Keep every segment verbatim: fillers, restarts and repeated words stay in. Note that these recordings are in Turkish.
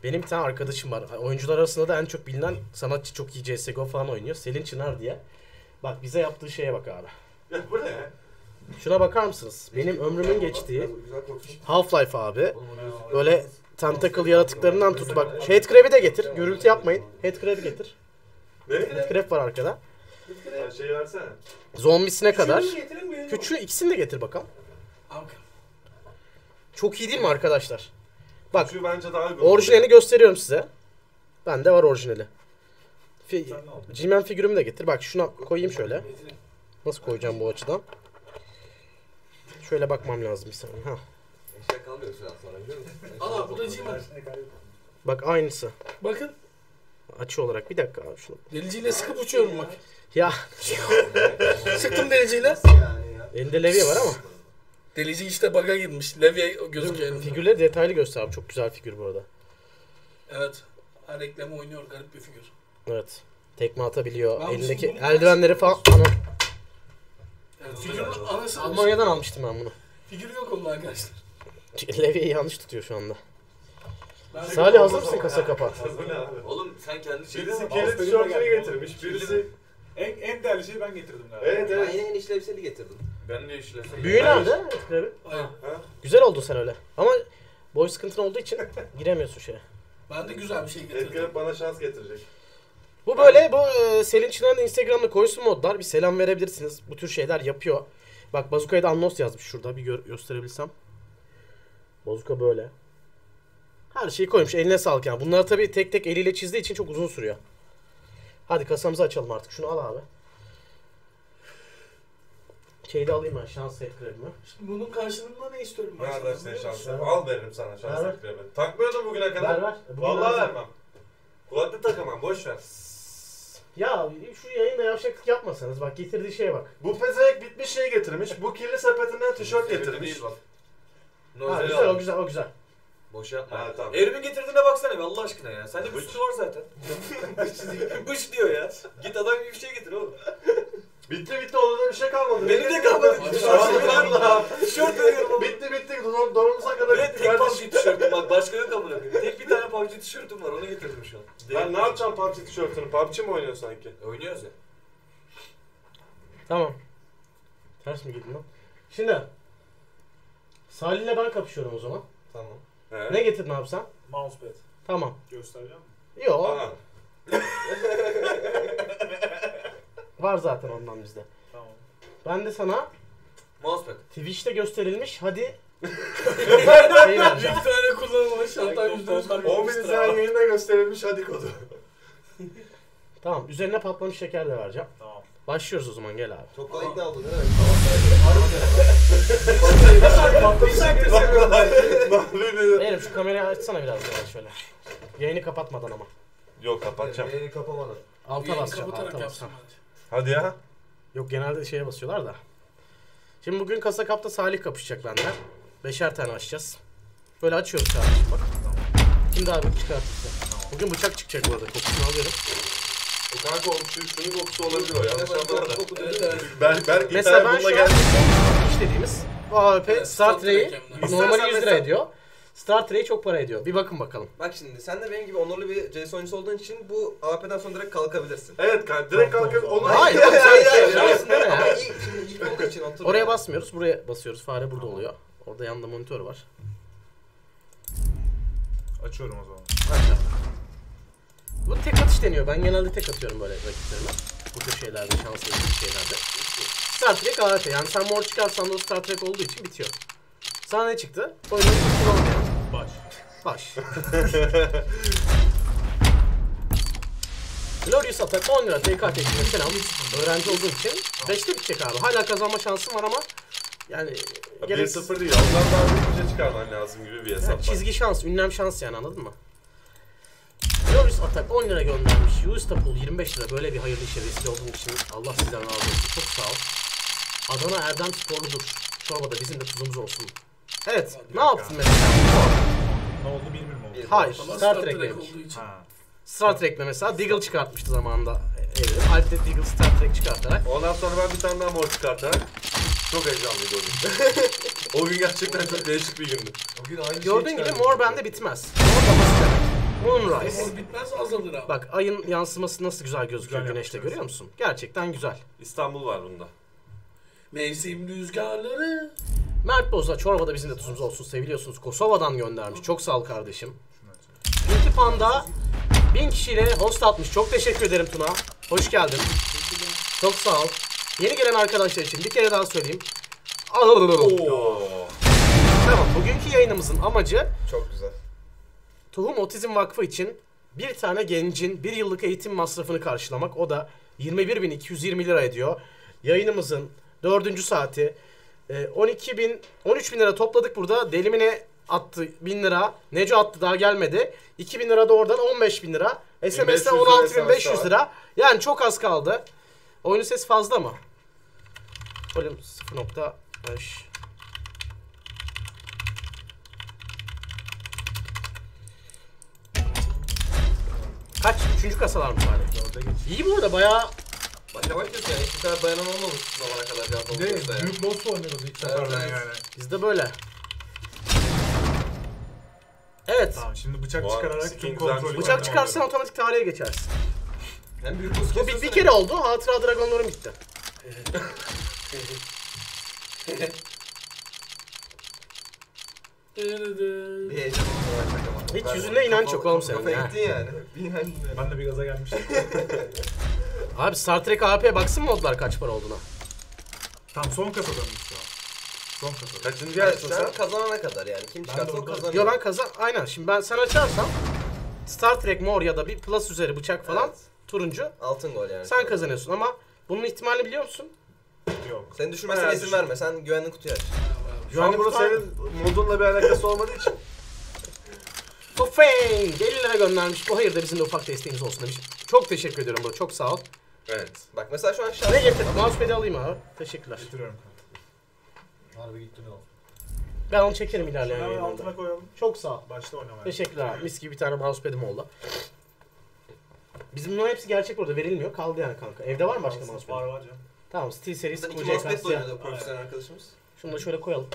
Benim bir tane arkadaşım var. Oyuncular arasında da en çok bilinen sanatçı, çok iyi C S G O falan oynuyor. Selin Çınar diye. Bak bize yaptığı şeye bak abi. Ya bu ne ya? Şuna bakar mısınız? Benim ömrümün geçtiği Half-Life abi. Böyle tentacle yaratıklarından tut. Bak headcrab'i de getir. Gürültü yapmayın. Headcrab'i getir. Ne? Headcrab var arkada. Ya şey versene. Zombisine kadar. Küçüğünü Küçüğü ikisini de getir bakalım. Abi. Çok iyi değil mi arkadaşlar? Bak Şu bence daha uygun. orijinalini gösteriyorum size. Bende var orijinali. Fi G-Man figürümü de getir. Bak şuna koyayım şöyle. Nasıl koyacağım bu açıdan? Şöyle bakmam lazım bir saniye. Ha. Eşya kalmıyor şu an sonra biliyor musun? Aa bu da G-Man. Bak aynısı. Bakın. Açı olarak. Bir dakika abi şunu. Deliciyle sıkıp uçuyorum bak. Ya. Sıktım deliciyle. Elinde levye var ama. Delici işte bug'a girmiş. Levye gözüküyor elinde. Figürleri detaylı göster abi. Çok güzel figür bu arada. Evet. Ha, reklamı oynuyor. Garip bir figür. Evet. Tekme atabiliyor. Ben Elindeki bunu- eldivenleri falan. Ana. Evet, figürün anası. Almanya'dan almıştım ben bunu. Figür yok onun arkadaşlar. Levyeyi yanlış tutuyor şu anda. Ben Salih hazır mısın kasa kapat? Bu ne abi? Oğlum sen kendi şeyini Birisi al. kendi tişörtünü getirmiş. Birisi... En, en değerli şeyi ben getirdim galiba. Evet Ben evet. yine en işlevseli getirdim. Ben de işlesem. Büyü nerede? Headcrab'i? Hayır. Güzel oldun sen öyle. Ama boy sıkıntın olduğu için giremiyorsun şeye. Ben de güzel bir şey getirdim. Edgar bana şans getirecek. Bu böyle, bu e, Selin Çınar'ın Instagram'da koysun modlar. Bir selam verebilirsiniz. Bu tür şeyler yapıyor. Bak Bazuka'ya da anons yazmış şurada. Bir gör, gösterebilsem. Bazuka böyle. Her şeyi koymuş. Eline sağlık yani. Bunları tabii tek tek eliyle çizdiği için çok uzun sürüyor. Hadi kasamızı açalım artık. Şunu al abi. Şeyi de alayım ben. Şans headcrab'imi. Şimdi bunun karşılığında ne istiyorum ben? Ver sana, ver sen biliyor şansı. musun? Al veririm sana şans Ver, ver. eklerini. Takmıyordum bugüne kadar. Ver ver. Bugün Vallahi lazım. vermem. Kulaklık takamam boş ver. Ya şu yayında yavşaklık yapmasanız. Bak getirdiği şeye bak. Bu pezevenk bitmiş şey getirmiş. Bu kirli sepetinden tişört getirmiş. Değil bak. Ha, Nozel güzel o almış. güzel o güzel. Boş yapma. Ha, tamam. Evrimin getirdiğine baksana be Allah aşkına ya. Sende bir sürü var zaten. Bış diyor ya. Git adam gibi bir şey getir oğlum. Bitti bitti orada bir şey kalmadı. Benim de kalmadı. Allah. Tişört veriyorum oğlum. Bitti bitti. Don- Donumuza kadar Ve bitti tek kardeşim. P U B G tişörtüm bak başka yok amına koyayım. Tek bir tane P U B G tişörtüm var onu getirdim şu an. Ben ne yapacağım P U B G tişörtünü? P U B G mi oynuyor sanki? Oynuyoruz ya. Tamam. Ters mi girdin lan? Şimdi Salih'le ben kapışıyorum o zaman. Tamam. He. Ne getirdin abi sen? Mousepad. Tamam. Göstereceğim mi? Yok. Aha. Var zaten ondan bizde. Tamam. Ben de sana Mousepad. Twitch'te gösterilmiş hadi şey vereceğim. Bir tane kullanılmış şantaj yüzde yüz on bin izleyen yayında gösterilmiş hadi kodu. Tamam, üzerine patlamış şeker de vereceğim. Tamam. Başlıyoruz o zaman, gel abi. Çok kolay ikna oldun değil mi? Beyler şu kamerayı açsana biraz daha şöyle. Yayını kapatmadan ama. Yok kapatacağım. Yayını kapamadım. Alta basacağım, Kapatarak alta yapsın basacağım. bence. Hadi ya. Yok genelde şeye basıyorlar da. Şimdi bugün Kasa Kap'ta Salih kapışacak benden. Beşer tane açacağız. Böyle açıyoruz kardeşim bak. Şimdi abi çıkartırsa. Bugün bıçak çıkacak bu arada, kokusunu alıyorum. E kanka oğlum şu üstünün kokusu olabilir o yanlış anlama da. Evet, evet. Ber, Berk Mesela İtalya ben bununla şu an geldi. iş dediğimiz o A W P Evet, Star Star Trek'i Trek'e. normali yüz lira İstersen ediyor. Star Trek çok para ediyor. Bir bakın bakalım. Bak şimdi sen de benim gibi onurlu bir C S oyuncusu olduğun için bu A W P'den sonra direkt kalkabilirsin. Evet kanka direkt kalkıp onu... Hayır, hayır, hayır, hayır, Ama şansın deme ya. ilk, şimdi ilk olduğu için otur. Oraya basmıyoruz, buraya basıyoruz. Fare burada oluyor. Orada yanında monitör var. Açıyorum o zaman. Bu tek atış deniyor. Ben genelde tek atıyorum böyle rakiplerime. Bu tür şeylerde, şanslı şeylerde. Star Trek A W P. Yani sen mor çıkarsan da o Star Trek olduğu için bitiyor. Sana ne çıktı? Oyunun kullanmıyor. Baş. Baş. Glorious Attack on lira T K T'sine selam. Öğrenci olduğum için beşte bitecek abi. Hala kazanma şansım var ama yani bir gereksiz. sıfır değil. Ondan daha büyük bir şey çıkarman lazım gibi bir hesap Yani var. çizgi şans, ünlem şans yani, anladın mı? Glorious Attack on lira göndermiş. Ustapool yirmi beş lira. Böyle bir hayırlı işe vesile olduğun için Allah sizden razı olsun. Çok sağ ol. Adana Erdem sporludur. Çorbada bizim de tuzumuz olsun. Evet, ne yaptın mesela? Ne oldu bir bir mi oldu? Hayır, Ama Star Trek demiş. olduğu için. Ha. Star Trek'le mesela Deagle çıkartmıştı zamanında. Evet, Alp de Deagle Star Trek çıkartarak. Ondan sonra ben bir tane daha mor çıkartarak çok heyecanlıydı o gün. O gün gerçekten çok değişik bir gündü. Bugün aynı Gördüğün şeyi gibi çıkardım. mor bende bitmez. Mor da basit demek. Moonrise. Mor bitmez azalır abi. Bak ayın yansıması nasıl güzel gözüküyor Güzel güneşte, yapmışlar. görüyor musun? Gerçekten güzel. İstanbul var bunda. Mevsim rüzgarları. Mert Boza çorbada bizim de tuzumuz olsun seviliyorsunuz. Kosova'dan göndermiş. Çok sağ ol kardeşim. Şunu açalım. Pinky Panda bin kişiyle host atmış. Çok teşekkür ederim Tuna. Hoş geldin. Çok sağ ol. Yeni gelen arkadaşlar için bir kere daha söyleyeyim. Oo. Tamam, bugünkü yayınımızın amacı Çok güzel. Tohum Otizm Vakfı için bir tane gencin bir yıllık eğitim masrafını karşılamak. O da yirmi bir bin iki yüz yirmi lira ediyor. Yayınımızın dördüncü saati. Ee, on iki bin, on üç bin lira topladık burada. Delimine attı bin lira. Neco attı, daha gelmedi. iki bin lira da oradan on beş bin lira. S M S'te on altı bin beş yüz lira. Yani çok az kaldı. Oyunun sesi fazla mı? Volüm sıfır nokta beş. Kaç? Üçüncü kasalar mı bari? Dörde geç. İyi bu arada bayağı. Başa başlıyorsun yani. Hiçbir tane dayanan olmamış bu zamana kadar. Can Bir de Dolmuş'ta yani. büyük boss oynuyoruz ilk seferden evet. yani. Bizde böyle. Evet. Tamam şimdi bıçak Bu çıkararak skin tüm güzelmiş. kontrolü Bıçak kendime çıkarsan alıyorum. otomatik tarihe geçersin. Hem büyük buz Bu bir, bir kere oldu. Hatıra Dragonların bitti. Bir heyecan olarak ama. Hiç yüzünde inanç yok oğlum senin Kafa ya. gittin yani. Bir inanç. Ben de bir gaza gelmiştim. Abi Star Trek A P'ye baksın modlar kaç para olduğuna. Tam son kasada mıyız şu an? Son kasada. Kaçıncı Yani yaşta sen sen? kazanana kadar yani. Kim Ben çıkarsa de o orada- kazanıyor. Yo ben kazan... Aynen. Şimdi ben sen açarsam Star Trek Mor ya da bir plus üzeri bıçak falan Evet. turuncu Altın gol yani. sen kazanıyorsun ama bunun ihtimalini biliyor musun? Yok. Seni düşürmezsen Bayağı izin düşün. verme. Sen güvenli kutuyu aç. Şu an burada senin modunla bir alakası olmadığı için. Tofeng elli lira göndermiş. Bu hayır da bizim de ufak desteğimiz olsun demiş. Çok teşekkür ediyorum bro. Çok sağ ol. Evet. Bak mesela şu an şans. Ne getir? Mousepad'i alayım abi. Teşekkürler. Getiriyorum. Harbi gitti ne oldu? Ben onu çekerim ilerleyen Hemen yayınlarda. altına koyalım. Çok sağ ol. Başta oynamaya. Teşekkürler abi. Mis gibi bir tane mousepad'im oldu. Bizim bunların hepsi gerçek burada, verilmiyor. Kaldı yani kanka. Evde var mı başka Var mousepad? var canım. Tamam, Steel serisi Bizden iki Q C mousepad K siyah. oynuyordu profesyonel arkadaşımız. Şunu da şöyle koyalım.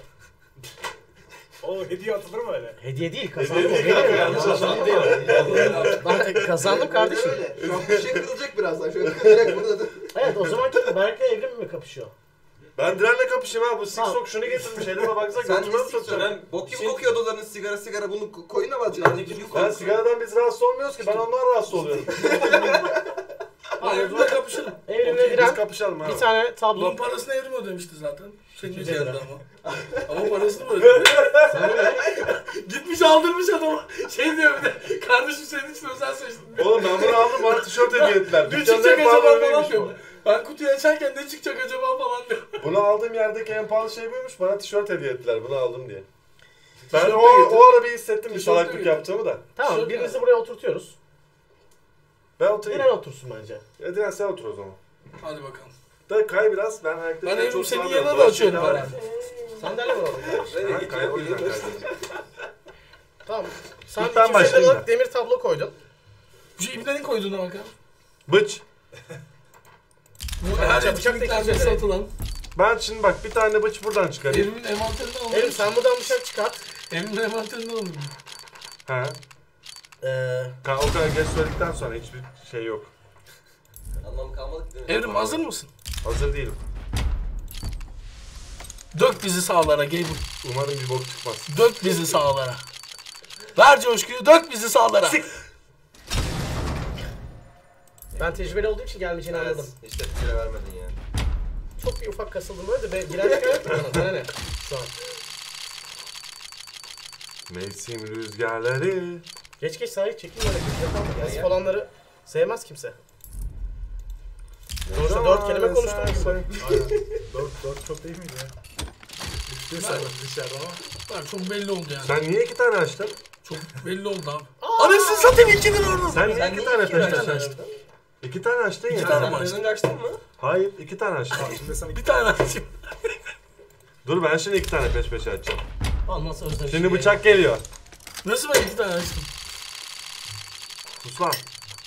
O hediye atılır mı öyle? Hediye değil, kazandım. o Hediye benim değil, ya. yanlış Kazandım değil. Ben kazandım kardeşim. Öyle. Şu an bir şey kırılacak birazdan. Şöyle kırarak burada da. Evet, o zaman kim? Berk'le Evrim mi kapışıyor? Ben Diren'le kapışayım ha. Bu Tamam. Siksok şunu getirmiş. Elime baksak Sen götüme mi de siktir. tutacağım? Bok gibi kokuyor odaların sigara sigara. Bunu ko- koyuna mı atacaksın? Ben sigaradan biz rahatsız olmuyoruz ki. Ben ondan rahatsız oluyorum. Ha evrimle kapışalım. Evrim'le Biz Diren kapışalım abi. bir tane tablo. Bunun parasını evrim ödemişti zaten. Senin İkinci geldi evren. ama. Ama parasını mı ödedi? Sen de Gitmiş aldırmış adama. Şey diyor bir de. Kardeşim senin için özel seçtim. Oğlum ben bunu aldım, bana tişört hediye ettiler. Ne Dükkanın çıkacak en pahalı acaba falan ürünüymüş diyor. bu. Ben kutuyu açarken ne çıkacak acaba falan diyor. Bunu aldığım yerdeki en pahalı şey buymuş. Bana tişört hediye ettiler. Bunu aldım diye. Ben Tişört o, de getir. o ara bir hissettim bir Tişört de salaklık getir. yaptığımı da. Tamam, Şöyle birinizi ya. buraya oturtuyoruz. Ben oturayım. Diren otursun bence. Ya Diren sen otur o zaman. Hadi bakalım. Da kay biraz. Ben ayakta Ben evrim çok senin sağlamıyorum. yanına da açıyorum Dolaşayım. herhalde. Sandalye var orada. Ha, kay, o yüzden kaydım. Tamam. Sen İlk ben iki yüz elli başlayayım liralık demir tablo koydun. Şu ibnenin koyduğuna bakalım. Bıç. Bu Ben her bıçak etkinliklerde teklif ederim. satılan. Ben şimdi bak bir tane bıç buradan çıkarayım. Evrimin envanterinden Evrim alalım. sen buradan bıçak çıkart. Evrimin envanterinden alalım. Ha. Ee, Ka- O kadar geç söyledikten sonra hiçbir şey yok. Anlamı kalmadı ki değil mi? Evrim hazır mısın? Hazır değilim. Dök bizi sağlara Gabe. Umarım bir bok çıkmaz. Dök bizi sağlara. Ver coşkuyu, dök bizi sağlara. ben tecrübeli olduğum için gelmeyeceğini Evet. anladım. Hiç de fikir vermedin yani. Çok bir ufak kasıldım böyle de ben direnç yok mu bana? Bana ne? Şu an. Mevsim rüzgarları. Geç geç sahip çekin böyle köşede kalma. Gel, Yazık gel. olanları sevmez kimse. Sonuçta dört kelime konuştum gibi. Aynen. Dört, dört çok değil miydi ya? Üçte sayılır dışarıda ama. Bak çok belli oldu yani. Sen niye iki tane açtın? Çok belli oldu abi. Anasını satayım iki lira orada. Sen niye Sen iki niye tane iki taşıdın? tane açtın? İki tane açtın İki ya. tane Sen mi açtın? önünü açtın mı? Hayır, iki tane açtın. Şimdi sen Bir tane açayım. Dur ben şimdi iki tane peş peşe açacağım. Al nasıl özlemişim. Şimdi bıçak geliyor. Nasıl ben iki tane açtım? Sus lan.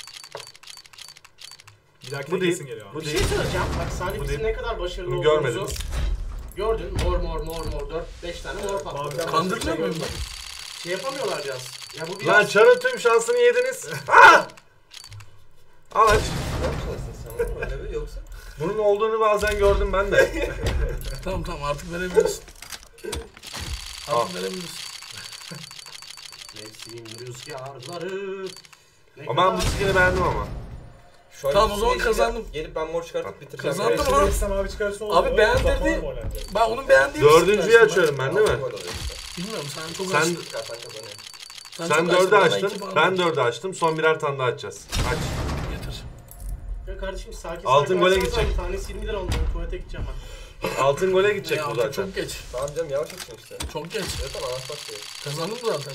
bir dahaki Bu de değil. kesin geliyor. Bu Bir değil. şey söyleyeceğim. Bak Salih Bu bizim değil. ne kadar başarılı Bunu olduğumuzu görmediniz. gördün. Mor mor mor mor dört beş tane mor patladı. Maviden Kandırmıyor muyum ben? Şey yapamıyorlar biraz. Ya bu Lan biraz... Çar'ın tüm şansını yediniz. Ah! Al aç. Ne yapacaksın sen oğlum öyle bir yoksa? Bunun olduğunu bazen gördüm ben de. Tamam tamam artık verebilirsin. Artık verebilirsin. Mevsim rüzgarları... Ne Ama ben kadar- bu skin'i beğendim ama. Şu an Tamam, o zaman gelip- kazandım. Gelip ben mor çıkartıp bitireceğim. Kazandım Şimdi ama- İslam abi çıkarsa olur. Abi beğendirdi. Ben onun beğendiğim Dördüncüyü açıyorum ben değil mi? Bilmiyorum sen çok Sen açtın. Çıkartan kazanıyor. Sen, sen çok dördü bana açtın. iki falan Ben ver. dördü açtım. Son birer tane daha açacağız. Aç. Getir. Ya kardeşim sakin Altın sakin gole açsanıza, gidecek. bir tanesi yirmi lira oldu. Tuvalete gideceğim ben. Altın gole gidecek Ya, bu zaten. çok geç. Tamam canım yavaş açın işte. Çok geç. Zaten anahtar şey. Kazandım zaten.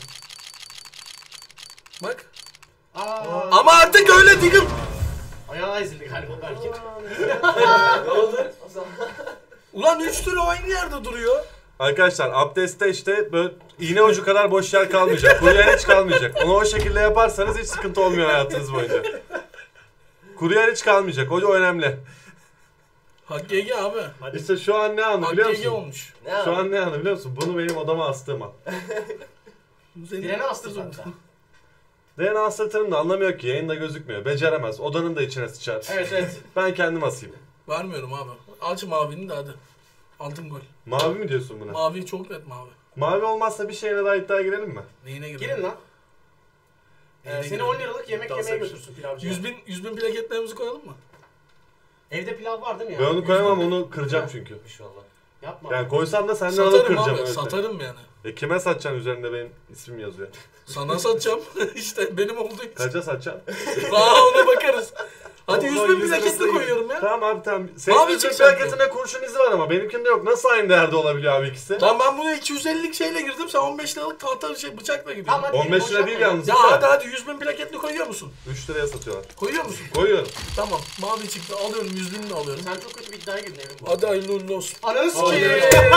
Bak. Aa, Ama artık öyle değilim. ayağı ezildi galiba belki. Ne oldu? Ulan üç tür aynı yerde duruyor. Arkadaşlar abdestte işte böyle iğne ucu kadar boş yer kalmayacak. Kuru yer hiç kalmayacak. Onu o şekilde yaparsanız hiç sıkıntı olmuyor hayatınız boyunca. Kuru yer hiç kalmayacak. O o önemli. Hak G G abi. İşte şu an ne anı Hak biliyor G G musun? olmuş. Ne Şu abi? an ne anı biliyor musun? Bunu benim odama astığım an. Seni Direne astı zaten. D N A astırtırım da anlamıyor ki. Yayında gözükmüyor. Beceremez. Odanın da içine sıçar. Evet evet. Ben kendim asayım. Vermiyorum abi. Aç mavini de hadi. Altın gol. Mavi mi diyorsun buna? Mavi çok net mavi. Mavi olmazsa bir şeyine daha iddiaya girelim mi? Neyine girelim? Girin lan. Ee, Neyine seni girelim? on liralık yemek Dans yemeye etmiş. götürsün pilavcıya. yüz bin, yüz bin plaketlerimizi koyalım mı? Evde pilav var değil mi ya? Ben onu koyamam, onu kıracağım çünkü. İnşallah. Yapma. Yani koysam da senden alıp Satarım kıracağım abi. öyle. Satarım yani. E kime satacaksın, üzerinde benim ismim yazıyor. Sana satacağım. İşte benim olduğu için. Kaça satacaksın? Aa ona bakarız. Hadi Allah, yüz bin yüz plaketli arasına koyuyorum ya. Tamam abi tamam. Senin Abi yüzün çıkacak plaketinde kurşun izi var ama benimkinde yok. Nasıl aynı değerde olabiliyor abi ikisi? Lan ben buna iki yüz ellilik şeyle girdim. Sen on beş liralık tahta şey bıçakla girdin. Tamam, hadi on beş boş lira yapma değil ya. yalnız. Ya bu da. hadi hadi yüz bin plaketli koyuyor musun? üç liraya satıyorlar. Koyuyor musun? Koyuyorum. Tamam. Mavi çıktı. Alıyorum. yüz binini de alıyorum. Sen çok kötü bir iddiaya girdin evin bu. Hadi hayırlı uğurlu olsun. Ananı sikeyim.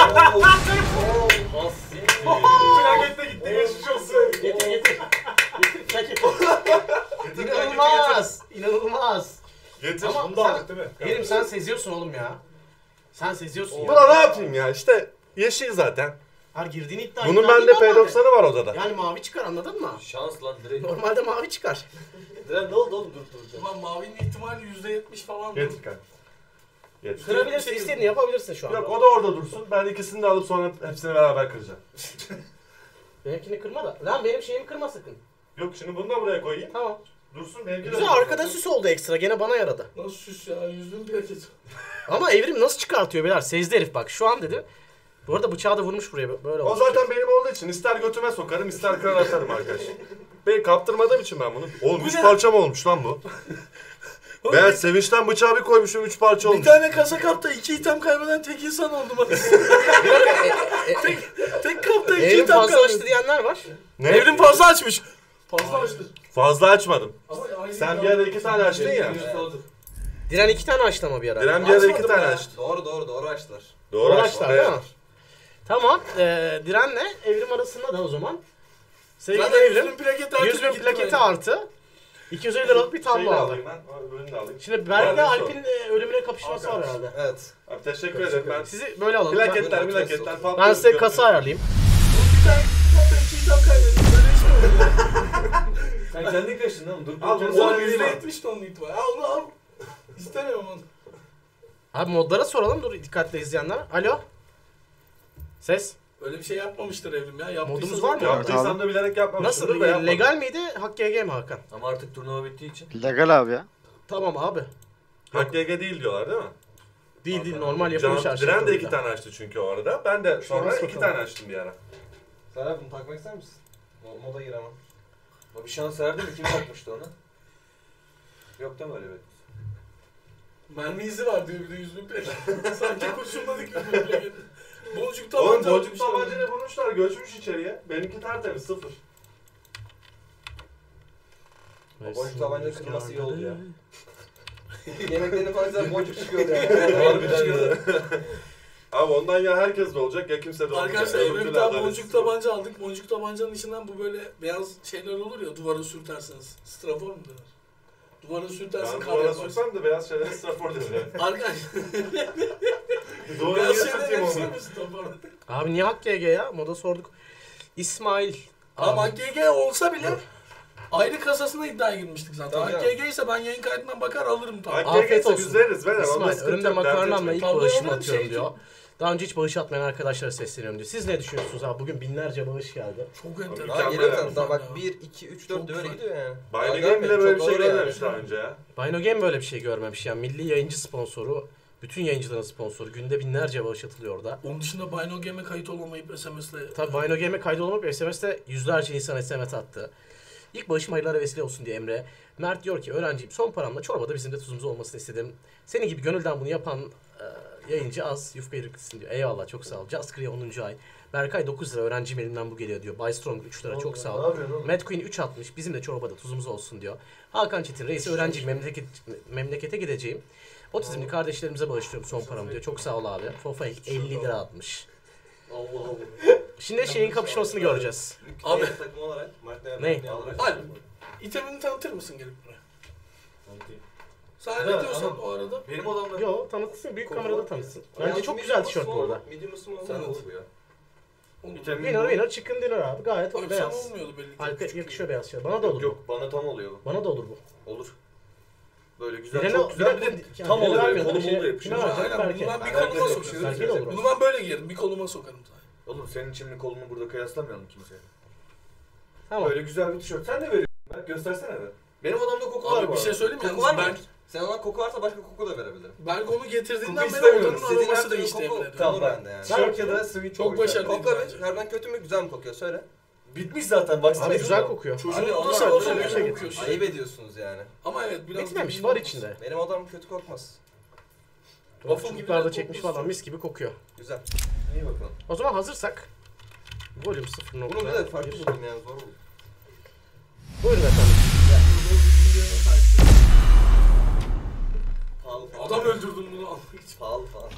Plakette gitti geçmiş olsun. Getir getir. Getir getir. İnanılmaz. İnanılmaz. Getir. Ama Bunu da sen, aldık değil mi? Kerim sen seziyorsun oğlum ya. Sen seziyorsun ya. Buna ne yapayım ya? İşte yeşil zaten. Her girdiğin iddia. Bunun iddia bende değil P normalde. doksanı var odada. Yani mavi çıkar anladın mı? Şans lan direkt. Normalde mavi çıkar. Direkt ne oldu oğlum dur dur. dur. Ulan mavinin ihtimali yüzde yetmiş falan. Getir kanka. Getir. Kırabilirsin, istediğini yapabilirsin şu anda. Yok o da orada dursun. Ben ikisini de alıp sonra hepsini beraber kıracağım. Benimkini kırma da. Lan benim şeyimi kırma sakın. Yok şimdi bunu da buraya koyayım. Tamam. Dursun benimki de. Güzel arkada süs oldu ekstra. Gene bana yaradı. Nasıl süs ya? yüz bin plaket. Ama Evrim nasıl çıkartıyor beyler? Sezdi herif bak. Şu an dedi. Bu arada bıçağı da vurmuş buraya. Böyle O olmuş. zaten benim olduğu için ister götüme sokarım ister kırar atarım arkadaş. Ben kaptırmadığım için ben bunu. Oğlum Bu üç ne? parça mı olmuş lan bu? Oğlum, Ben bir- sevinçten bıçağı bir koymuşum üç parça Bir olmuş. tane kasa kapta iki item kaybeden tek insan oldum. tek, tek kapta iki Evrim item fazla açtı kaybeden. diyenler var. Ne? Evrim fazla açmış. Fazla açtı. Fazla açmadım. Ama aynı Sen bir ara iki tane açtın ya. Diren iki tane açtı ama bir ara. Diren bir ara iki Açmadım tane ya. açtı. Doğru doğru doğru açtılar. Doğru Uğraştılar açtı. değil Evet. mi? Tamam. Ee, Diren'le Evrim arasında da o zaman. Sevgili Zaten yüz bin Evrim. plaketi artık yüz bin gitti plaketi bence. artı. iki yüz elli liralık bir Şeyi tablo de aldı. alayım ben. Öbürünü de alayım. Şimdi Berk'le Nerede Alp'in e, ölümüne kapışması var herhalde. Evet. Abi teşekkür ederim. Ben Sizi böyle alalım. Ben, plaketler Ben- plaketler falan. ben size kasa ayarlayayım. Bir tane kapta iki item kaybettim. Böyle iş mi olur? Sen kendin kaçtın değil mi? Dur Al dur. bunu dur. Oğlum sana yüzde vereyim. yetmiş ton ihtimal. Ha onu al. İstemiyorum onu. Abi modlara soralım dur dikkatle izleyenler. Alo. Ses. Öyle bir şey yapmamıştır Evrim ya. Yaptıysa Modumuz var mı? zaten- Yaptıysam da bilerek yapmamışımdır Nasıl? da yapmadım. Legal miydi? Hak G G mi Hakan? Ama artık turnuva bittiği için. Legal abi ya. Tamam abi. Hak G G değil diyorlar değil mi? Değil değil normal yapılmış Can, her şey. Diren de iki tane açtı çünkü o arada. Ben de sonra Şurası iki bakalım. tane açtım bir ara. Serap bunu takmak ister misin? Mo- Moda gir ama. O bir şans verdi mi? Kim takmıştı onu? Yok değil mi öyle bir? Mermi izi var diyor bir de yüz bin plaket. Sanki kurşunladık yüz bin plaket. Boncuk Oğlum tabanca boncuk atmışlar. tabancayla vurmuşlar, göçmüş içeriye. Benimki tertemiz, sıfır. O boncuk tabancanın kırılması iyi oldu ya. Yemeklerini falan güzel boncuk çıkıyordu yani. Harbiden ya. Abi ondan ya herkes de olacak ya kimse de olmayacak. Arkadaşlar Öbür Evrim bir türlü tane adaletsiz boncuk olur. tabanca aldık. Boncuk tabancanın içinden bu böyle beyaz şeyler olur ya duvara sürtersiniz. Strafor mu denir? Duvara sürtersin Ben kar duvara yaparsın. sürsem de beyaz şeylere strafor denir. Arkadaşlar Duvara beyaz niye şeyler sürteyim hepsine onu? mi strafor? Abi niye Hak G G ya? Moda sorduk. İsmail Ama G G olsa bile ayrı kasasına iddiaya girmiştik zaten. Tabii A K G ise ben yayın kaydından bakar alırım tabii. Afiyet Afiyet olsun. olsun. Biz veririz. Ver, İsmail önümde makarnamla ilk Tabii, bağışımı oğlum, atıyorum şey diyor. Daha önce hiç bağış atmayan arkadaşlara sesleniyorum diyor. Siz ne düşünüyorsunuz abi? Bugün binlerce bağış geldi. Çok enteresan. Daha Mükemmel geri yani. daha bak Ya. bir, iki, üç, Çok dört de öyle güzel. gidiyor yani. Bayno Daha Game gelmedi, bile böyle bir çok şey ağır yani. görmemiş daha önce ya. Bino Game böyle bir şey görmemiş yani. Milli yayıncı sponsoru, bütün yayıncıların sponsoru. Günde binlerce bağış atılıyor orada. Onun dışında Bino Game'e kayıt olamayıp S M S'le... Tabii Bino Game'e kaydolmak S M S'te yüzlerce insan S M S attı. İlk bağışım hayırlara vesile olsun diye Emre. Mert diyor ki öğrenciyim son paramla çorbada bizim de tuzumuz olmasını istedim. Senin gibi gönülden bunu yapan e, yayıncı az yufka yürüksün diyor. Eyvallah çok sağ ol. Just Kriya onuncu ay. Berkay dokuz lira öğrenciyim elimden bu geliyor diyor. Bay Strong üç lira çok sağ ol. Mad Queen üç atmış bizim de çorbada tuzumuz olsun diyor. Hakan Çetin reis öğrenciyim memleket, memlekete gideceğim. Otizmli kardeşlerimize bağışlıyorum son paramı diyor. Çok sağ ol abi. Fofay elli lira atmış. Allah Allah. Şimdi şeyin kapışmasını göreceğiz. Abi. Abi takım olarak Mark Ne? Alp, itemini tanıtır mısın gelip buraya? Sen ne Ha, diyorsan tamam. o arada. Benim odamda. Yo tanıtsın büyük kamerada tanıtsın. Bence çok güzel tişört bu arada. Medium ısım Sen olmalı at. bu ya. Olur. Vitamin Winner bu. winner chicken dinner abi gayet Alp sana beyaz. olmuyordu belli ki. Alp'e yakışıyor beyaz şey. Bana da olur Yok bu. yok bana tam oluyor bu. Bana da olur bu. Olur. Böyle güzel, Birine- çok güzel bir bir de- de yani tam oluyor. vermiyor, Böyle bir kolu şey- bolu da yapışıyor. Kime verecek? Aynen, Berke. bunu ben bir Berke koluma de sokuyorum. Berke de olur. Bunu ben böyle giyerim, bir koluma sokarım zaten. Oğlum senin için kolunu burada kıyaslamayalım kimseye. Tamam. Böyle güzel bir tişört. Sen de veriyorsun. Bak göstersene be. Benim odamda koku var Abi bu bir şey arada. söyleyeyim mi? Koku Yalnız var mı? Ben, Sen ona koku varsa başka koku da verebilirim. ben onu getirdiğinden Koku beri istemiyorum. odanın İstediğin her aroması türlü değişti koku evde. tam bende yani. Tişört ya da sweet Çok başarılı. Kokla bence. be. Herden kötü mü güzel mi kokuyor söyle. Bitmiş zaten baksana. Abi güzel kokuyor. Çocuğun Abi, odası onlar olsa böyle böyle bir şey kokuyor. Ayıp ediyorsunuz yani. Ama evet biraz... Bitmemiş var içinde. Benim odam kötü kokmaz. Waffle gibi Çocuklar da de çekmiş kokması falan çok- mis gibi kokuyor. Güzel. İyi bakalım. O zaman hazırsak volüm sıfır Bunu bir nokta de farklı bir. buldum yani zor oldu. Buyurun efendim. Pahalı falan. Adam öldürdüm bunu almak için. Pahalı falan.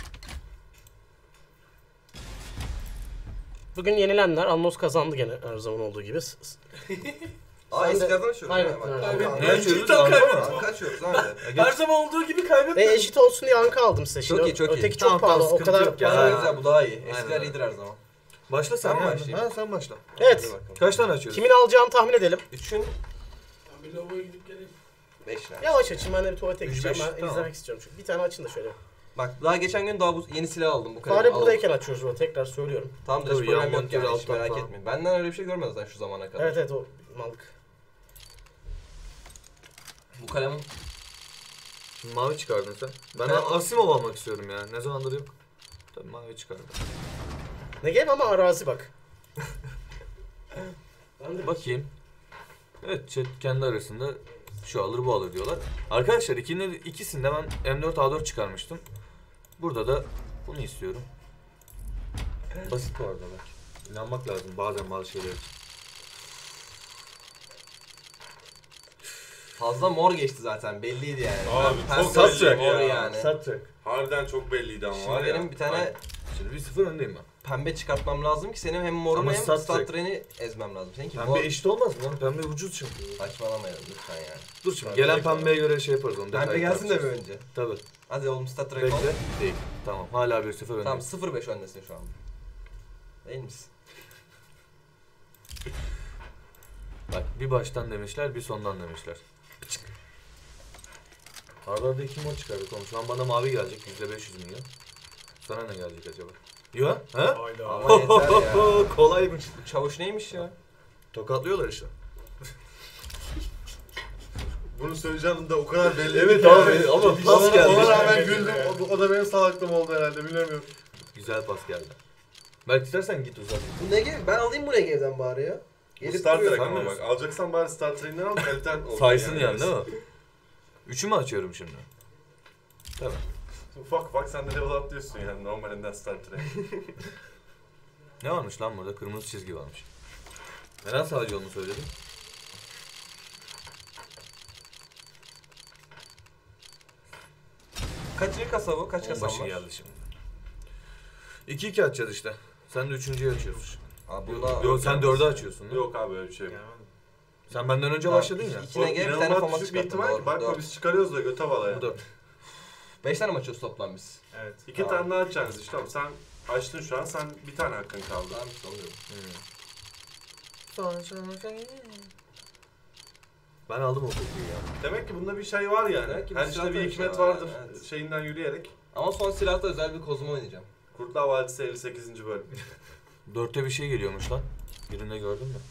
Bugün yenilenler Annos kazandı gene her zaman olduğu gibi. S- s- Aa Sen de eskilerden açıyorum. kaybettin ya, bak. herhalde. Kanka, Ne kanka açıyoruz? açıyoruz, Cidden kanka. kaybettim. Kanka açıyoruz lan bir de. Her zaman olduğu gibi Ve kaybetmedim. eşit olsun diye anka aldım size şimdi. Çok iyi, çok iyi. Öteki çok Tamam, pahalı. tamam, O sıkıntı kadar yok ya. Daha pahalı. güzel bu daha iyi. Eskiler Aynen. iyidir her zaman. Başla sen Sen ya. başlayayım. Ha sen başla. Evet. Hadi bakalım. Kaç tane açıyoruz? Kimin alacağını tahmin edelim. Üçün Ben bir lavaboya gidip geleyim. beş lira. Yavaş açın ben de bir tuvalete Üç, gideceğim. beş, Ben tamam. izlemek istiyorum çünkü. Bir tane açın da şöyle. Bak daha geçen gün daha bu yeni silah aldım bu kadar. Fare buradayken açıyoruz bunu tekrar söylüyorum. Tamam da hiç Tabii, problem yan yok monitörü yani hiç alttan merak falan. etmeyin. Benden öyle bir şey görmedin zaten şu zamana kadar. Evet evet o mallık. Bu kalem Şimdi mavi çıkardın sen. Ben Ben- Asimov almak istiyorum ya. Ne zamandır yok. Tabii mavi çıkardım. Ne game ama arazi bak. Ben de Bakayım. Evet chat kendi arasında şu alır bu alır diyorlar. Arkadaşlar ikinde, ikisinde ben M dört A dört çıkarmıştım. Burada da bunu istiyorum. Basit bu arada belki. İnanmak lazım bazen bazı şeyler için. fazla mor geçti zaten belliydi yani. Abi, Ben çok pembe satacak mor ya. yani. Satacak. Harbiden çok belliydi ama Şimdi var ya. benim bir tane Şimdi bir sıfır öndeyim ben. pembe çıkartmam lazım ki senin hem morunu Ama hem stat stat renk. treni ezmem lazım. Seninki Pembe mor. eşit olmaz mı lan? Pembe ucuz çünkü. Saçmalamayalım lütfen yani. Dur şimdi Pembe gelen ekran. pembeye göre şey yaparız onu. Pembe detaylı gelsin de bir tartışırız. önce. Tabii. Hadi oğlum stat treni Bekle. ol. Değil. Tamam. Hala bir sıfır öndeyim. Tamam sıfır beş öndesin şu an. Değil misin? Bak bir baştan demişler, bir sondan demişler. Arada arada iki mod çıkardık oğlum. Şu an bana mavi gelecek yüzde beş yüz milyon. Sana ne gelecek acaba? Yo, ha? Ama yeter ya. Kolaymış. Bu çavuş neymiş ya? Tokatlıyorlar işte. Bunu söyleyeceğim de o kadar belli. Evet ki abi, yani. ama pas Ona- geldi. Ona rağmen güldüm. O, o da benim salaklığım oldu herhalde bilemiyorum. Güzel pas geldi. Belki istersen git uzat. Bu ne gibi? Ben alayım bu ne gibiden bari ya. Bu Star Trek Sen ama mi? bak. Alacaksan bari Star Trek'den al kaliten olsun. Saysın yani değil mi? Üçü mü açıyorum şimdi? Tamam. Ufak ufak sen de level atlıyorsun yani normalinden Star Trek. Ne varmış lan burada? Kırmızı çizgi varmış. Neden sadece onu söyledim? Kaçıncı kasa bu? Kaç kasam Başı var? geldi şimdi. iki iki açacağız işte. Sen de üçüncüyü açıyorsun. Aa, Yo, bunda... yo, sen dördü açıyorsun. Yok. Yok abi öyle bir şey yok. Sen benden önce Tamam, başladın iki- ya. iki- İçine O gel, bir tane inanılmaz format düşük bir çıkarttın, ihtimal doğru, ki. Bakma doğru. biz çıkarıyoruz da göte bala Bu ya. dört. Beş tane mi açıyoruz toplam biz? Evet. İki Tamam. tane daha açacaksınız işte. Tamam sen açtın şu an sen bir tane hakkın kaldı. Tamam işte oluyor. Hmm. Ben aldım o kokuyu ya. Demek ki bunda bir şey var yani. Demek ki bir Her işte silah bir da hikmet bir şey var, vardır evet. şeyinden yürüyerek. Ama son silahta özel bir kozuma oynayacağım. Kurtlar Vadisi elli sekizinci bölüm. Dörtte bir şey geliyormuş lan. Birinde gördün mü?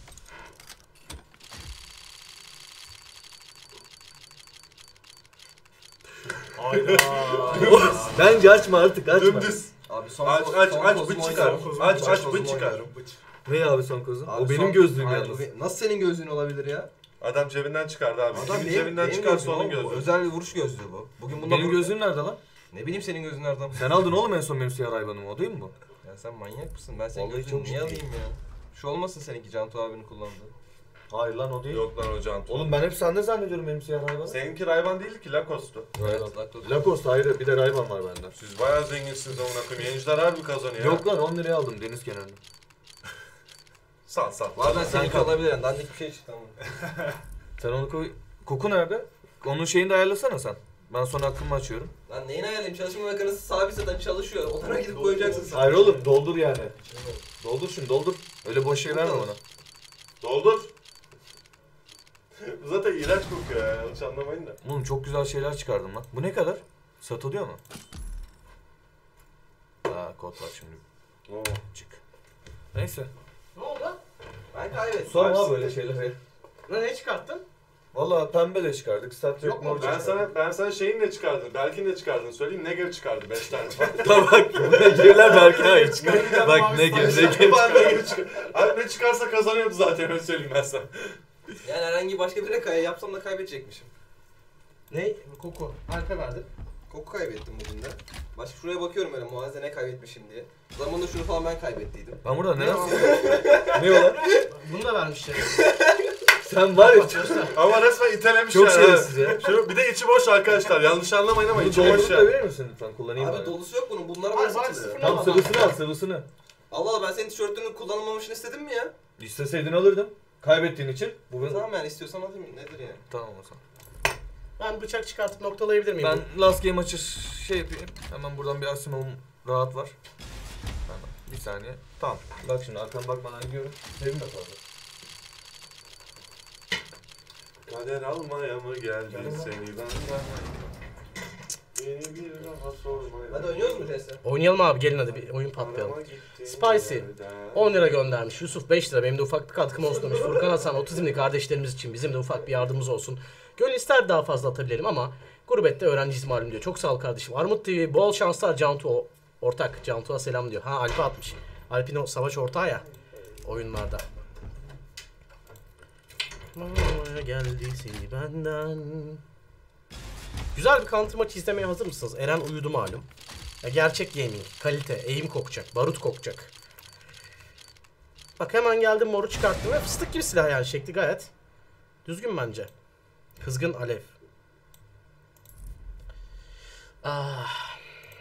Hayda. Bence açma artık açma. Dümdüz. Abi son Aç ko- aç son aç kozumu bıç çıkar. oynayacağım. Aç Son aç kozumu bıç çıkar. oynuyorum. Ne abi son kozu? Abi O benim son- gözlüğüm Hayır, yalnız. bu be- Nasıl senin gözlüğün olabilir ya? Adam cebinden çıkardı abi. Adam Kimin benim, cebinden benim çıkarsa gözlüğüm onun oğlum, bu gözü. özel bir vuruş gözlüğü bu. Bugün bundan Benim gözlüğüm nerede lan? Ne bileyim senin gözlüğün nereden? Sen aldın oğlum en son benim siyah hayvanımı. O değil mi bu? Ya sen manyak mısın? Ben senin Vallahi gözlüğünü çok niye ciddiyim. alayım ya? Şu olmasın seninki Cantu abinin kullandığı. Hayır lan o değil. Yok lan o Cantu. Oğlum ben hep sende zannediyorum benim siyah hayvanı. Seninki Rayban değil ki Lacoste'tu. Evet. Lacoste. Lacoste ayrı bir de Ray-Ban var bende. Siz bayağı zenginsiniz amına koyayım. Yayıncılar harbi kazanıyor. Yok lan on liraya aldım deniz kenarında. Sal sal. Bazen Sen seninki kal. olabilir yani. Dandik bir şey çıktı ama. Sen onu koy. Koku nerede? Onun şeyini de ayarlasana sen. Ben sonra aklımı açıyorum. Lan neyin ayarlayayım? Çalışma makinesi sabit zaten çalışıyor. Odana gidip koyacaksın sen. Hayır oğlum doldur yani. Doldur şimdi doldur. Öyle boş şey verme bana. Doldur. Bu zaten iğrenç kokuyor ya. Yanlış anlamayın da. Oğlum çok güzel şeyler çıkardım lan. Bu ne kadar? Satılıyor mu? Aa kod var şimdi. Oo. Çık. Neyse. Ne oldu? Ben kaybettim. Sorma ha böyle şeyleri. Lan ne çıkarttın? Valla pembe de çıkardık. Star Trek Yok mu? mor Ben çıkardık. sana ben sana şeyin ne çıkardın? Belki ne çıkardın söyleyeyim. Negev çıkardı beş tane falan. Tamam bak. Negirler belki hayır çıkar. Bak Negir Negir. Ben Negev çıkar. Abi ne çıkarsa kazanıyordu zaten öyle söyleyeyim ben sana. Yani herhangi başka birine kay yapsam da kaybedecekmişim. Ne? Koku. Alp'e verdim. Koku kaybettim bugün de. Başka şuraya bakıyorum öyle muazzene ne kaybetmişim diye. Zamanında şunu falan ben kaybettiydim. Ben burada ne Ne yapayım? Ne o lan? Bunu da vermişler. Sen var ya Ama resmen itelemiş çok yani. şerefsiz ya. Şu bir de içi boş arkadaşlar. Yanlış anlamayın ama Bunu içi boş doldurup da ya. verir misin lütfen? Kullanayım Abi ben. dolusu yok bunun. Bunlara Hayır, bana bari satılıyor. sıfır- Tamam sıvısını al sıvısını. Allah Allah ben senin tişörtünün kullanılmamışını istedim mi ya? İsteseydin alırdım. Kaybettiğin için. Bu benim... Tamam yani istiyorsan alayım nedir yani? Tamam o zaman. Ben bıçak çıkartıp noktalayabilir miyim? Ben last game açır şey yapayım. Hemen buradan bir Asimov'um rahat var. Hemen bir saniye. Tamam. Bak şimdi arkama bakmadan gidiyorum. Sevim de fazla. Kader almaya mı geldi seni benden? Beni bir daha sormaya. Hadi oynuyoruz mu Teste? Oynayalım abi, gelin hadi bir oyun patlayalım. Spicy. on lira göndermiş. Yusuf beş lira. Benim de ufak bir katkım olsun demiş. Furkan Hasan otizmli kardeşlerimiz için bizim de ufak bir yardımımız olsun. Gönül ister daha fazla atabilelim ama gurbette öğrenciyiz malum diyor. Çok sağ ol kardeşim. Armut T V bol şanslar Cantu ortak. Cantu'ya selam diyor. Ha Alp'e atmış. Alp'in o savaş ortağı ya oyunlarda. Mamaya geldi seni benden. Güzel bir counter maçı izlemeye hazır mısınız? Eren uyudu malum. Ya gerçek gaming, kalite, eğim kokacak, barut kokacak. Bak hemen geldim, moru çıkarttım ve fıstık gibi silah yani, şekli gayet düzgün bence. Kızgın alev. Ah.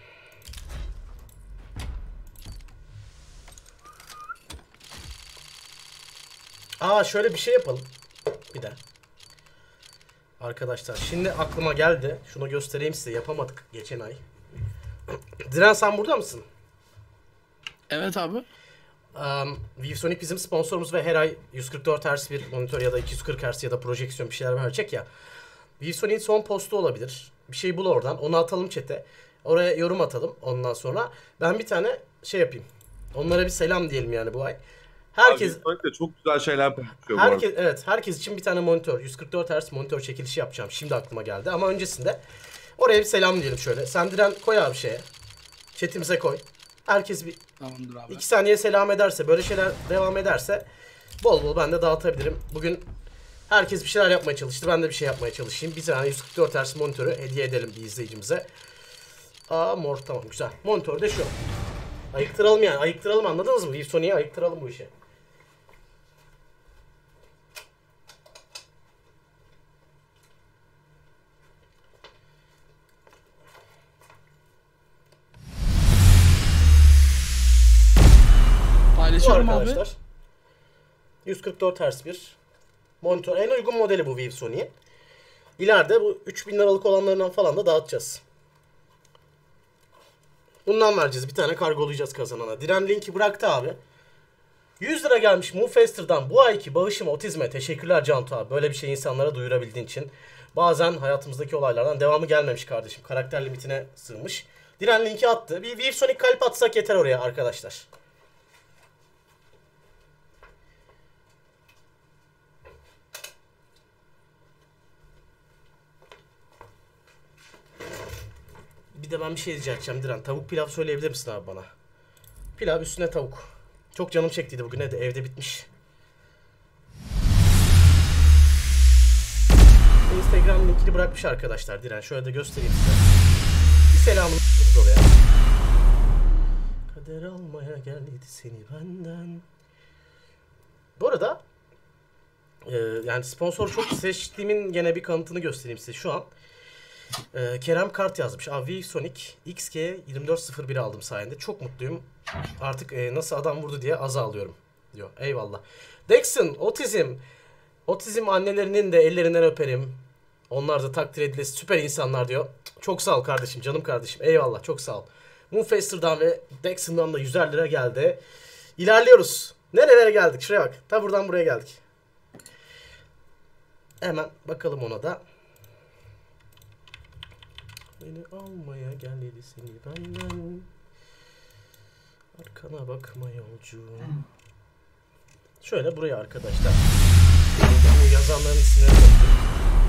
Aa şöyle bir şey yapalım. Bir de. Arkadaşlar şimdi aklıma geldi. Şunu göstereyim size. Yapamadık geçen ay. Diren sen burada mısın? Evet abi. Um, ViewSonic bizim sponsorumuz ve her ay yüz kırk dört hertz bir monitör ya da iki yüz kırk hertz ya da projeksiyon bir şeyler verecek ya. ViewSonic'in son postu olabilir. Bir şey bul oradan. Onu atalım chat'e. Oraya yorum atalım ondan sonra. Ben bir tane şey yapayım. Onlara bir selam diyelim yani bu ay. Herkes Abi, çok güzel şeyler paylaşıyor bu arada. herkes evet herkes için bir tane monitör, yüz kırk dört hertz monitör çekilişi yapacağım. Şimdi aklıma geldi ama öncesinde oraya bir selam diyelim şöyle. Sen Diren koy abi şeye. Chat'imize koy. Herkes bir Tamamdır abi. iki saniye selam ederse, böyle şeyler devam ederse bol bol ben de dağıtabilirim. Bugün herkes bir şeyler yapmaya çalıştı. Ben de bir şey yapmaya çalışayım. Bir tane yüz kırk dört hertz monitörü hediye edelim bir izleyicimize. Aa mor, tamam güzel. Monitör de şu. Ayıktıralım yani. Ayıktıralım, anladınız mı? ViewSonic'e ayıktıralım bu işi. Bu Paylaşıyorum abi. arkadaşlar. yüz kırk dört hertz bir monitör. En uygun modeli bu ViewSonic'in. İleride bu üç bin liralık olanlarından falan da dağıtacağız. Bundan vereceğiz. Bir tane kargolayacağız kazanana. Diren linki bıraktı abi. yüz lira gelmiş Moonfaster'dan bu ayki bağışım otizme. Teşekkürler Cantu abi. Böyle bir şey insanlara duyurabildiğin için. Bazen hayatımızdaki olaylardan devamı gelmemiş kardeşim. Karakter limitine sığmış. Diren linki attı. Bir ViveSonic kalp atsak yeter oraya arkadaşlar. Bir de ben bir şey rica edeceğim Diren. Tavuk pilav söyleyebilir misin abi bana? Pilav üstüne tavuk. Çok canım çektiydi bugün. Evde, evde bitmiş. Instagram linkini bırakmış arkadaşlar Diren. Şöyle de göstereyim size. Bir selamını oraya. Kader almaya geldi seni benden. Bu arada e, yani sponsor çok seçtiğimin gene bir kanıtını göstereyim size şu an. E, Kerem Kart yazmış. Abi ViveSonic X K yirmi dört sıfır bir aldım sayende. Çok mutluyum. Artık e, nasıl adam vurdu diye az ağlıyorum diyor. Eyvallah. Dexon, otizm. Otizm annelerinin de ellerinden öperim. Onlar da takdir edilesi süper insanlar diyor. Çok sağ ol kardeşim, canım kardeşim. Eyvallah, çok sağ ol. Moonfaster'dan ve Dexon'dan da yüzer lira geldi. İlerliyoruz. Nerelere geldik? Şuraya bak. Ta buradan buraya geldik. Hemen bakalım ona da. Beni almaya geldi seni benden. Arkana bakma yolcu. Şöyle buraya arkadaşlar. Yazanların isimleri bakıyorum.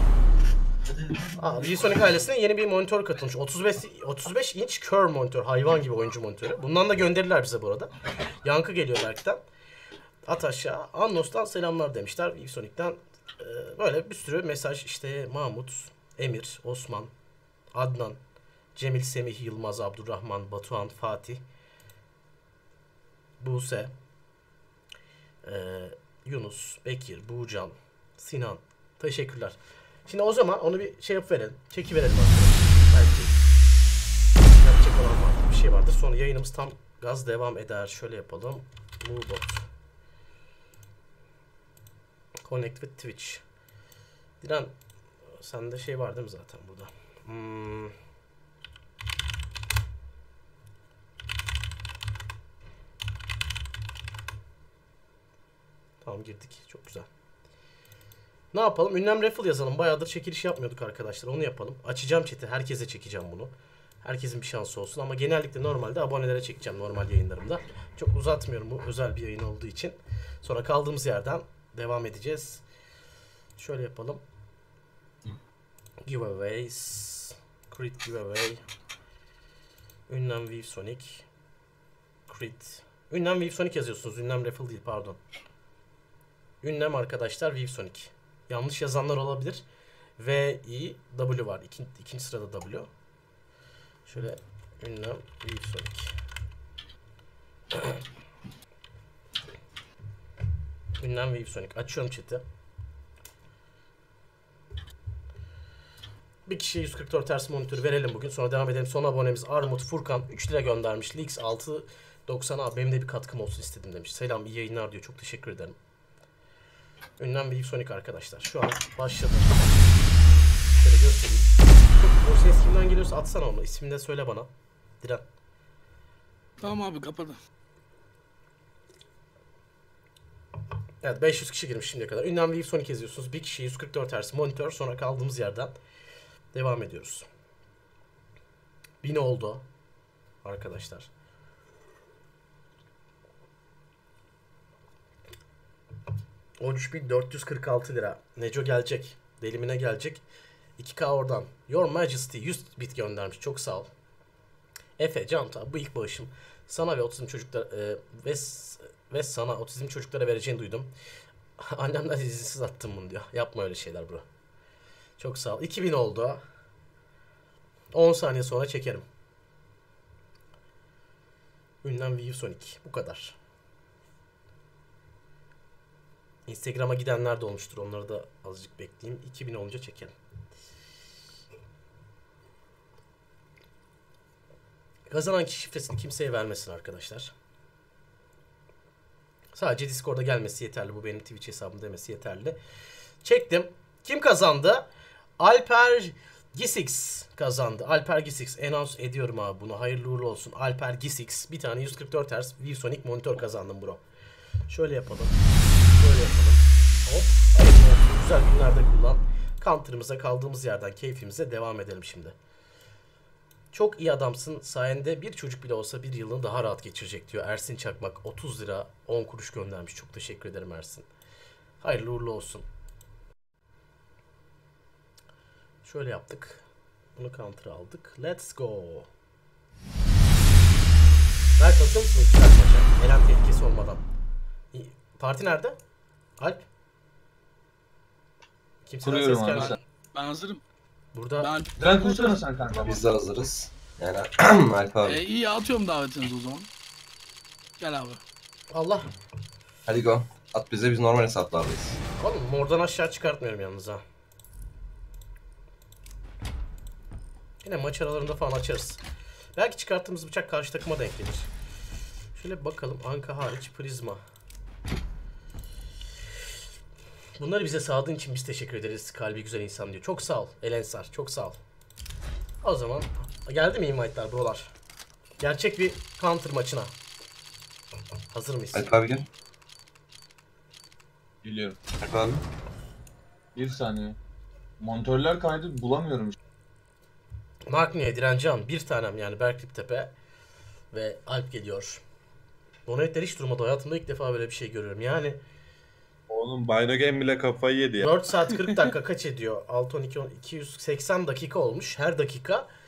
Aa, ViveSonic ailesine yeni bir monitör katılmış. otuz beş otuz beş inç Curve monitör. Hayvan gibi oyuncu monitörü. Bundan da gönderirler bize bu arada. Yankı geliyor Berk'ten. At aşağı. Annos'tan selamlar demişler. ViveSonic'ten e, böyle bir sürü mesaj. İşte Mahmut, Emir, Osman, Adnan, Cemil, Semih, Yılmaz, Abdurrahman, Batuhan, Fatih, Buse, e, Yunus, Bekir, Buğcan, Sinan. Teşekkürler. Şimdi o zaman onu bir şey yapıverelim. Çekiverelim arkadaşlar. Belki yapacak olan vardır, bir şey vardır. Sonra yayınımız tam gaz devam eder. Şöyle yapalım. Moobot. Connect with Twitch. Diren sende şey var değil mi zaten burada? Hmm. Tamam girdik. Çok güzel. Ne yapalım? Ünlem raffle yazalım. Bayağıdır çekiliş yapmıyorduk arkadaşlar. Onu yapalım. Açacağım chat'i. Herkese çekeceğim bunu. Herkesin bir şansı olsun. Ama genellikle normalde abonelere çekeceğim normal yayınlarımda. Çok uzatmıyorum bu özel bir yayın olduğu için. Sonra kaldığımız yerden devam edeceğiz. Şöyle yapalım. Giveaways. Crit giveaway. Ünlem ViveSonic. Crit. Ünlem ViveSonic yazıyorsunuz. Ünlem raffle değil pardon. Ünlem arkadaşlar ViveSonic. Yanlış yazanlar olabilir. V, I, W var. İkin, ikinci sırada W. Şöyle ünlem ViveSonic. Ünlem ViveSonic. Açıyorum chat'i. Bir kişiye yüz kırk dört Hz monitörü verelim bugün. Sonra devam edelim. Son abonemiz Armut Furkan üç lira göndermiş. Lix altı doksan abi benim de bir katkım olsun istedim demiş. Selam iyi yayınlar diyor. Çok teşekkür ederim. Ünlem ViveSonic arkadaşlar. Şu an başladı. Şöyle göstereyim. O ses kimden geliyorsa atsana onu. İsmini de söyle bana. Diren. Tamam abi kapadı. Evet beş yüz kişi girmiş şimdiye kadar. Ünlem ViveSonic yazıyorsunuz. Bir kişi yüz kırk dört Hz monitör. Sonra kaldığımız yerden devam ediyoruz. bin oldu. Arkadaşlar. on üç bin dört yüz kırk altı lira. Neco gelecek. Delimine gelecek. iki K oradan. Your Majesty yüz bit göndermiş. Çok sağ ol. Efe, Canta, bu ilk bağışım. Sana ve otizm çocuklar e, ve, ve sana otizm çocuklara vereceğini duydum. Annemden izinsiz attım bunu diyor. Yapma öyle şeyler bro. Çok sağ ol. iki bin oldu. on saniye sonra çekerim. Ünlem ViveSonic. Bu kadar. Instagram'a gidenler de olmuştur. Onları da azıcık bekleyeyim. iki bin olunca çekelim. Kazanan kişi şifresini kimseye vermesin arkadaşlar. Sadece Discord'a gelmesi yeterli. Bu benim Twitch hesabım demesi yeterli. Çektim. Kim kazandı? Alper Gisix kazandı. Alper Gisix. Announce ediyorum abi bunu. Hayırlı uğurlu olsun. Alper Gisix. Bir tane yüz kırk dört Hz ViveSonic monitör kazandım bro. Şöyle yapalım. Böyle yapalım. Hop. Hayırlı olsun. Güzel günlerde kullan. Counter'ımıza kaldığımız yerden keyfimize devam edelim şimdi. Çok iyi adamsın. Sayende bir çocuk bile olsa bir yılını daha rahat geçirecek diyor. Ersin Çakmak otuz lira on kuruş göndermiş. Çok teşekkür ederim Ersin. Hayırlı uğurlu olsun. Şöyle yaptık. Bunu counter'a aldık. Let's go. Ver katılıyor musunuz? Güzel maça. Elen tehlikesi olmadan. Parti nerede? Alp? Kimseden Kuruyorum ses abi. gelmedi. Ben hazırım. Burada Ben Sen kursana sen kanka. Biz de hazırız. Yani Alp abi. e, iyi atıyorum davetinizi o zaman. Gel abi. Allah. Hadi go. At bize, biz normal hesaplardayız. Oğlum mordan aşağı çıkartmıyorum yalnız ha. Yine maç aralarında falan açarız. Belki çıkarttığımız bıçak karşı takıma denk gelir. Şöyle bakalım. Anka hariç Prizma. Bunları bize sağladığın için biz teşekkür ederiz. Kalbi güzel insan diyor. Çok sağ ol Elensar. Çok sağ ol. O zaman geldi mi invite'lar brolar? Gerçek bir counter maçına. Hazır mıyız? Alp abi gel. Geliyorum. Alp abi. Bir saniye. Montörler kaydı bulamıyorum. Magniye, Direncan, bir tanem yani Berklip Tepe ve Alp geliyor. Donetler hiç durmadı. Hayatımda ilk defa böyle bir şey görüyorum. Yani Oğlum Bino Game bile kafayı yedi ya. dört saat kırk dakika kaç ediyor? altı on iki on iki yüz seksen dakika olmuş. Her dakika